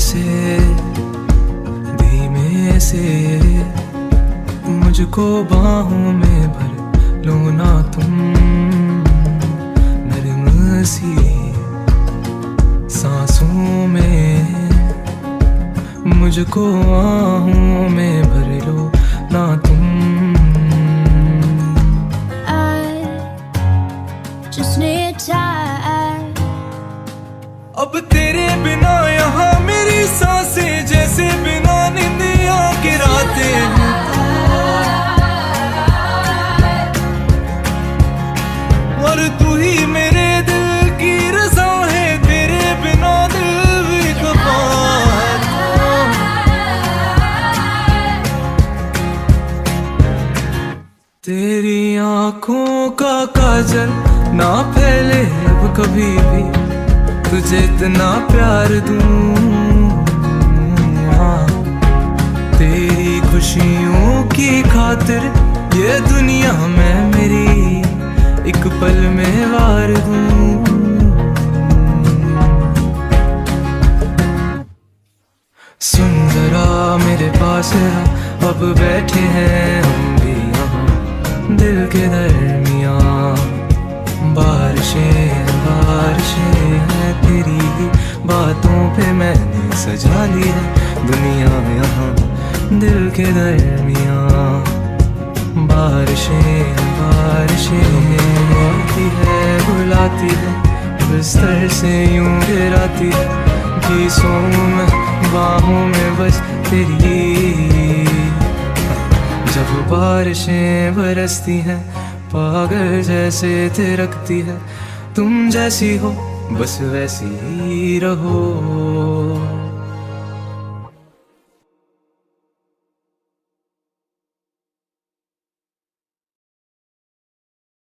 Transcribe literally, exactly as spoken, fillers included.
से धीमे से मुझको बाहों में भर लो ना तुम, नरम सी सांसों में मुझको आहों में भर लो ना तुम। Just need time. अब तेरे बिना यहाँ मेरी सांसें जैसे बिना निंदिया की रातें हैं। और तू ही मेरे दिल की रज़ा है, तेरे बिना दिल भी खफा है। तेरी आँखों का काजल ना फैले अब कभी भी, तुझे इतना प्यार दूं। हाँ, तेरी खुशियों की खातिर ये दुनिया में मेरी एक पल में वार दूं। सुन जरा मेरे पास आ, अब बैठे हैं हम भी यहाँ दिल के दरमियाँ। बारिशें बारिशें हैं तेरी ही बातों पे मैंने सजा ली है दुनिया यहाँ दिल के दरमियाँ। बारिशें बारिशें आती है बुलाती है, बिस्तर से यूं गिराती है, गीसों में बाहों में बस तेरी। जब बारिशें बरसती हैं पागल जैसे थिरकती है, तुम जैसी हो बस वैसी ही रहो।